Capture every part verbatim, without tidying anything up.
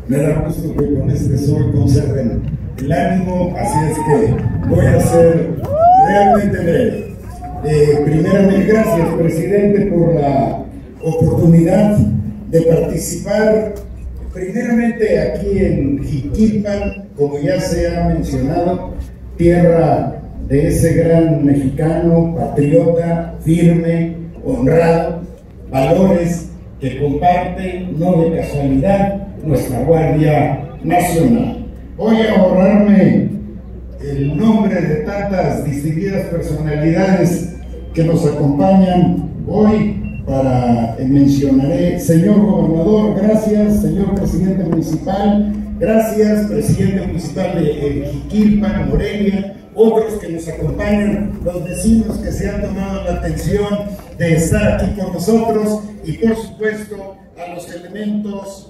Me da gusto que con este sol conserven el ánimo, así es que voy a ser realmente breve. Eh, primeramente, gracias, presidente, por la oportunidad de participar primeramente aquí en Jiquilpan, como ya se ha mencionado, tierra de ese gran mexicano, patriota, firme, honrado, valores que comparte, no de casualidad, nuestra Guardia Nacional. Voy a ahorrarme el nombre de tantas distinguidas personalidades que nos acompañan hoy. Para eh, mencionaré, señor gobernador, gracias, señor presidente municipal, gracias, presidente municipal de eh, Jiquilpan, Morelia, otros que nos acompañan, los vecinos que se han tomado la atención de estar aquí con nosotros y por supuesto a los elementos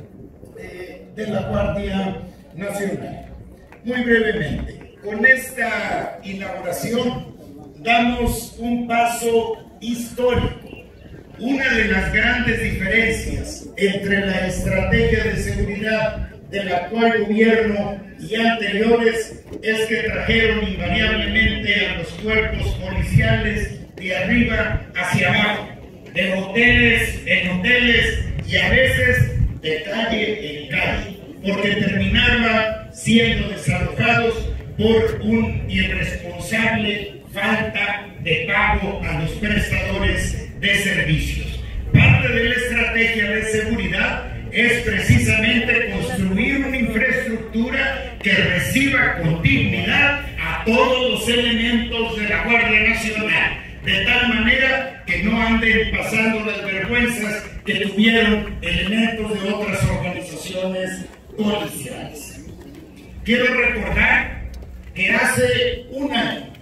eh, de la Guardia Nacional. Muy brevemente, con esta inauguración damos un paso histórico. Una de las grandes diferencias entre la estrategia de seguridad del actual gobierno y anteriores es que trajeron invariablemente a los cuerpos policiales de arriba hacia abajo, de hoteles en hoteles y a veces de calle en calle, porque terminaban siendo desalojados por un irresponsable falta de pago a los prestadores de servicios. Parte de la estrategia de seguridad es precisamente construir una infraestructura que reciba con dignidad a todos los elementos de la Guardia Nacional, de tal manera que no anden pasando las vergüenzas que tuvieron elementos de otras organizaciones policiales. Quiero recordar que hace un año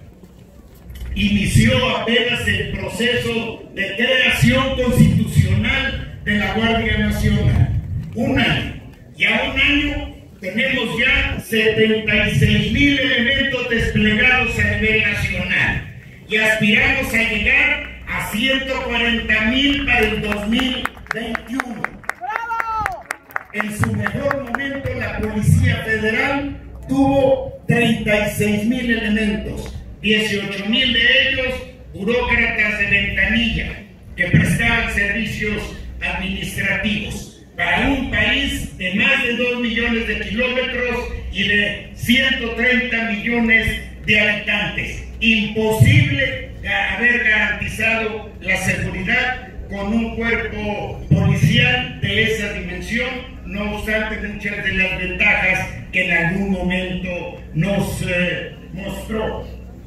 inició apenas el proceso de creación constitucional de la Guardia Nacional. Un año. Y a un año tenemos ya setenta y seis mil elementos desplegados a nivel nacional. Y aspiramos a llegar a ciento cuarenta mil para el dos mil veintiuno. ¡Bravo! En su mejor momento la Policía Federal tuvo treinta y seis mil elementos. dieciocho mil de ellos burócratas de ventanilla que prestaban servicios administrativos para un país de más de dos millones de kilómetros y de ciento treinta millones de habitantes. Imposible haber garantizado la seguridad con un cuerpo policial de esa dimensión, no obstante muchas de las ventajas que en algún momento nos eh, mostró.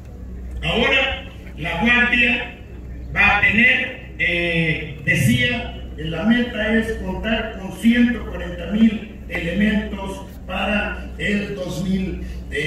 Ahora la Guardia va a tener, eh, decía, la meta es contar con ciento cuarenta mil elementos para el dos mil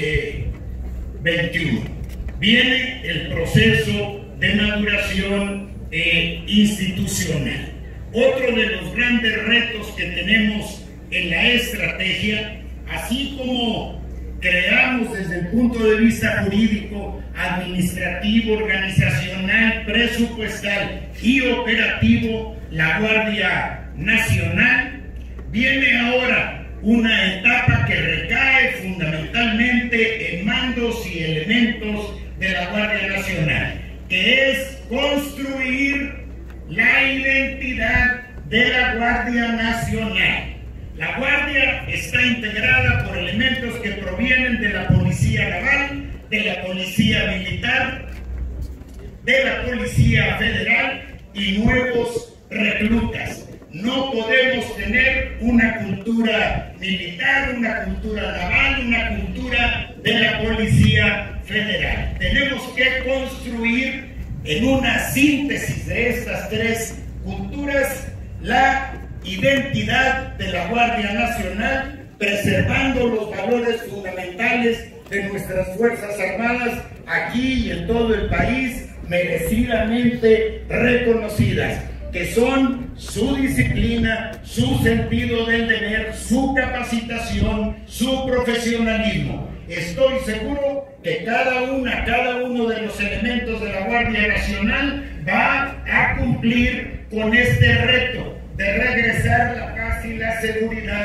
veintiuno. Viene el proceso de maduración eh, institucional. Otro de los grandes retos que tenemos en la estrategia, así como creamos desde el punto de vista jurídico, administrativo, organizacional, presupuestal y operativo, la Guardia Nacional, viene ahora una etapa que recae fundamentalmente en mandos y elementos de la Guardia Nacional, que es construir la identidad de la Guardia Nacional. La Guardia está integrada por elementos que provienen de la Policía Naval, de la Policía Militar, de la Policía Federal y nuevos reclutas. No podemos tener una cultura militar, una cultura naval, una cultura de la Policía Federal. Tenemos que construir en una síntesis de estas tres culturas la identidad de la Guardia Nacional, preservando los valores fundamentales de nuestras Fuerzas Armadas aquí y en todo el país, merecidamente reconocidas, que son su disciplina, su sentido del deber, su capacitación, su profesionalismo. Estoy seguro que cada una, cada uno de los elementos de la Guardia Nacional va a cumplir con este reto de regresar la paz y la seguridad a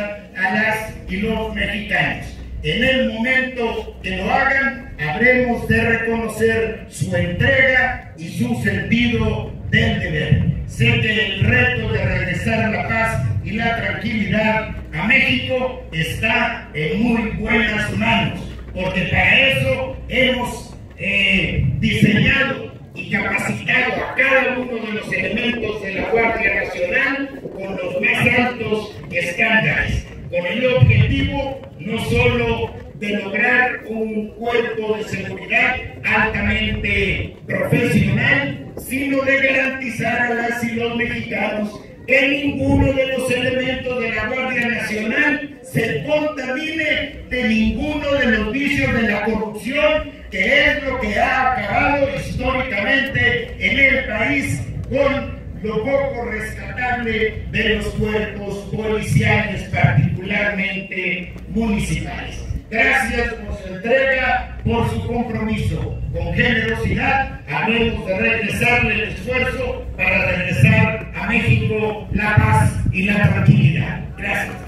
a las y los mexicanos. En el momento que lo hagan, habremos de reconocer su entrega y su sentido del deber. Sé que el reto de regresar la paz y la tranquilidad a México está en muy buenas manos, porque para eso hemos eh, diseñado y capacitado a cada uno de los elementos de la Guardia Nacional con los más altos estándares, con el objetivo no solo de lograr un cuerpo de seguridad altamente profesional, sino de garantizar a las y los mexicanos que ninguno de los elementos de la Guardia Nacional se contamine de ninguno de los vicios de la corrupción, que es lo que ha acabado históricamente en el país con lo poco rescatable de los cuerpos policiales, particularmente municipales. Gracias por su entrega, por su compromiso. Con generosidad habremos de regresarle el esfuerzo para regresar a México la paz y la tranquilidad. Gracias.